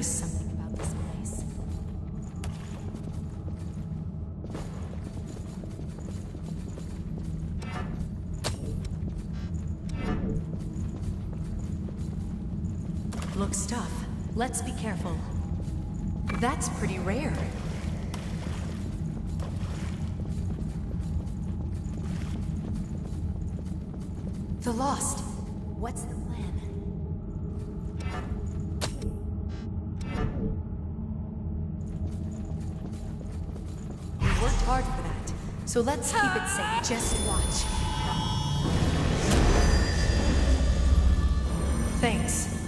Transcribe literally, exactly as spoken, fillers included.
was something about this place. Look, stuff. Let's be careful. That's pretty rare. The Lost. What's the plan? We worked hard for that, so let's keep it safe. Just watch. Thanks.